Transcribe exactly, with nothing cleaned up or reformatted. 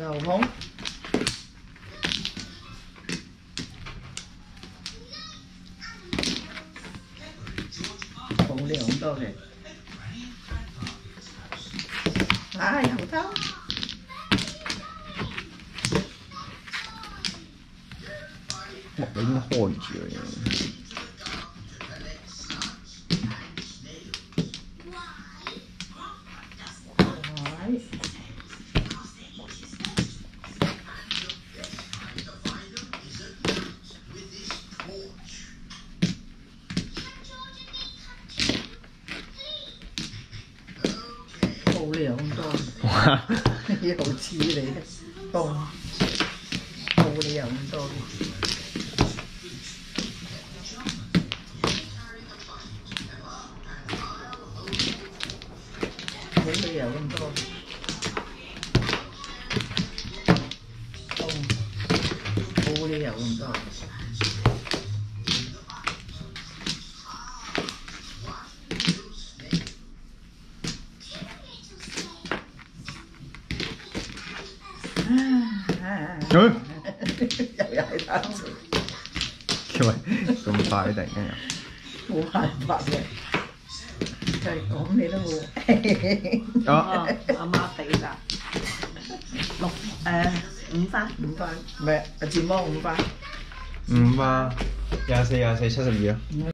牛孔，好量咁多嘅，啊油偷， 哇！你已經開住佢。 冇量咁多，哇！呢好似你嘅凍，冇理由咁多嘅，冇理由咁多，凍，冇理由咁多。 又係單詞， 喂，咁快突然間又冇辦法嘅，就係講你都冇。 哦，阿媽俾㗎，六誒五番五番，唔係自摸五番。 五啊，廿四廿四七十二咯。